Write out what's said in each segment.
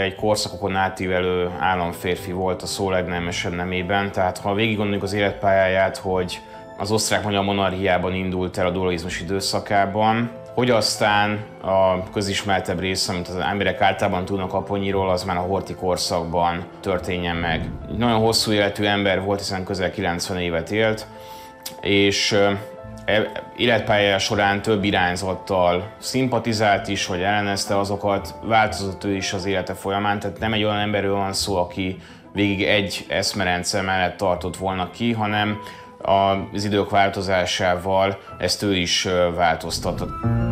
egy korszakokon átívelő államférfi volt a szó legnemesebb nemében, tehát ha végig gondoljuk az életpályáját, hogy az osztrák-magyar monarchiában indult el a dualizmus időszakában, hogy aztán a közismertebb része, amit az emberek általában tudnak Aponyiról, az már a Horthy korszakban történjen meg. Nagyon hosszú életű ember volt, hiszen közel 90 évet élt, és életpályája során több irányzattal szimpatizált is, vagy ellenezte azokat, változott ő is az élete folyamán, tehát nem egy olyan emberről van szó, aki végig egy eszmerendszer mellett tartott volna ki, hanem az idők változásával ezt ő is változtatott.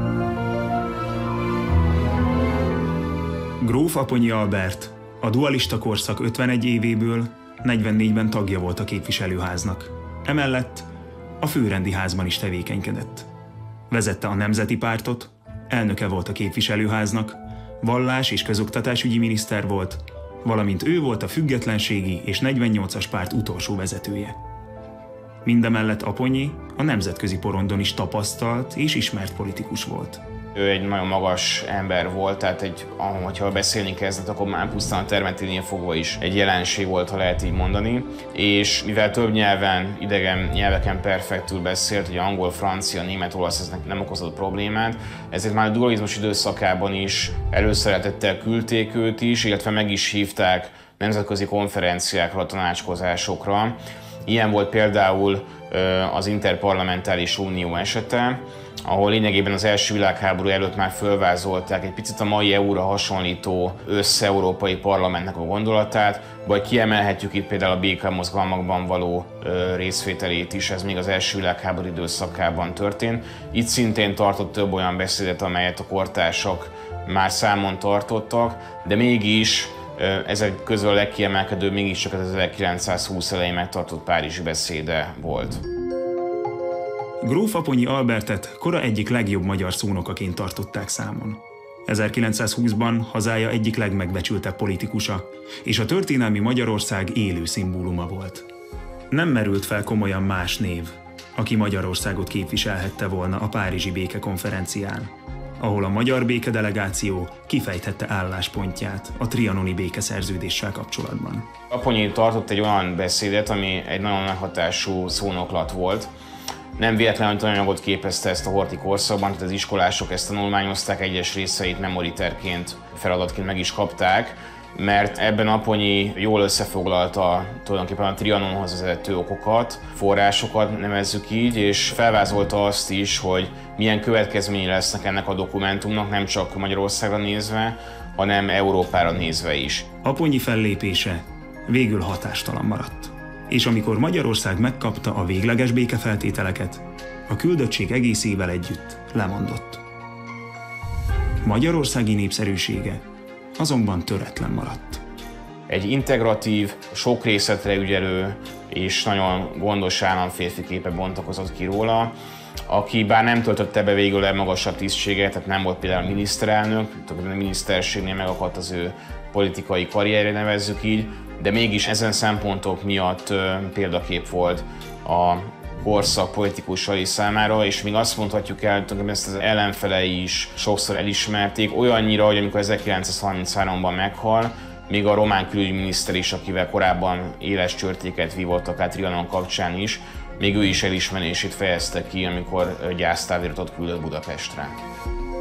Gróf Aponyi Albert a dualista korszak 51 évéből 44-ben tagja volt a képviselőháznak. Emellett a főrendi házban is tevékenykedett. Vezette a Nemzeti Pártot, elnöke volt a képviselőháznak, vallás- és közoktatásügyi miniszter volt, valamint ő volt a függetlenségi és 48-as párt utolsó vezetője. Mindemellett Aponyi a nemzetközi porondon is tapasztalt és ismert politikus volt. Ő egy nagyon magas ember volt, tehát ha beszélni kezdett, akkor már pusztán a termeténél fogva is egy jelenség volt, ha lehet így mondani. És mivel több nyelven, idegen nyelveken perfektül beszélt, ugye angol, francia, német, olasz, ez nem okozott problémát, ezért már a dualizmus időszakában is előszeretettel küldték őt is, illetve meg is hívták nemzetközi konferenciákra, tanácskozásokra. Ilyen volt például az Interparlamentáris Unió esete, ahol lényegében az első világháború előtt már fölvázolták egy picit a mai EU-ra hasonlító össze-európai parlamentnek a gondolatát, vagy kiemelhetjük itt például a békemozgalmakban való részvételét is, ez még az első világháború időszakában történt. Itt szintén tartott több olyan beszédet, amelyet a kortársak már számon tartottak, de mégis ezek közül a legkiemelkedőbb mégiscsak az 1920 elején megtartott párizsi beszéde volt. Gróf Aponyi Albertet kora egyik legjobb magyar szónokaként tartották számon. 1920-ban hazája egyik legmegbecsültebb politikusa, és a történelmi Magyarország élő szimbóluma volt. Nem merült fel komolyan más név, aki Magyarországot képviselhette volna a párizsi békekonferencián, ahol a magyar békedelegáció kifejthette álláspontját a trianoni békeszerződéssel kapcsolatban. Aponyi tartott egy olyan beszédet, ami egy nagyon nagy hatású szónoklat volt. Nem véletlenül tananyagot képezte ezt a Horthy korszakban, tehát az iskolások ezt tanulmányozták, egyes részeit memoriterként, feladatként meg is kapták, mert ebben Aponyi jól összefoglalta tulajdonképpen a Trianonhoz vezető okokat, forrásokat nevezzük így, és felvázolta azt is, hogy milyen következményei lesznek ennek a dokumentumnak, nem csak Magyarországra nézve, hanem Európára nézve is. Aponyi fellépése végül hatástalan maradt. És amikor Magyarország megkapta a végleges békefeltételeket, a küldöttség egészével együtt lemondott. Magyarországi népszerűsége azonban töretlen maradt. Egy integratív, sok részletre ügyelő és nagyon gondos államférfi képe bontakozott ki róla, aki bár nem töltötte be végül a legmagasabb tisztséget, tehát nem volt például miniszterelnök, a miniszterségnél megakadt az ő politikai karrierje, nevezzük így, de mégis ezen szempontok miatt példakép volt a korszak politikusai számára, és még azt mondhatjuk el, hogy ezt az ellenfelei is sokszor elismerték, olyannyira, hogy amikor 1933-ban meghal, még a román külügyminiszter is, akivel korábban éles csörtéket vívott akár Trianon kapcsán is, még ő is elismerését fejezte ki, amikor gyásztáviratot küldött Budapestre.